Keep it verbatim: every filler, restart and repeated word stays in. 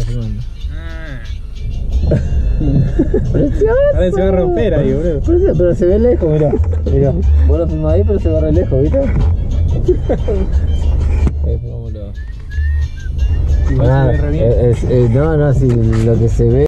filmando. ¡Precioso! Ahora se va a romper ahí, boludo. Precioso, pero se ve lejos, mirá. Mirá. Vos lo filmás ahí, pero se ve re lejos, ¿viste? Ahí pongámoslo. Igual Ah, se ve re bien. es- es- eh, no, no, si lo que se ve